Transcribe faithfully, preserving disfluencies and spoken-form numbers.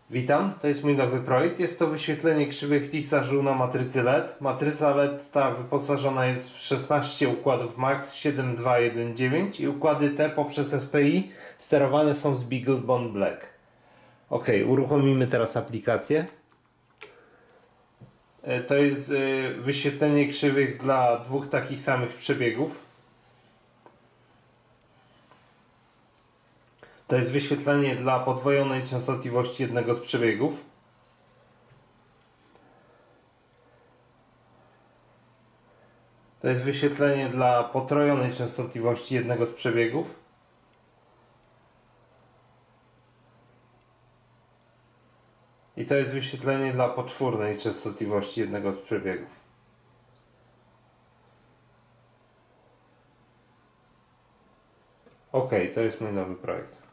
Witam, to jest mój nowy projekt. Jest to wyświetlenie krzywych Lixarzu na matrycy L E D. Matryca L E D ta wyposażona jest w szesnaście układów MAX siedem dwa jeden dziewięć i układy te poprzez S P I sterowane są z BeagleBone Black. Ok, uruchomimy teraz aplikację. To jest wyświetlenie krzywych dla dwóch takich samych przebiegów. To jest wyświetlenie dla podwojonej częstotliwości jednego z przebiegów. To jest wyświetlenie dla potrojonej częstotliwości jednego z przebiegów. I to jest wyświetlenie dla poczwórnej częstotliwości jednego z przebiegów. Ok, to jest mój nowy projekt.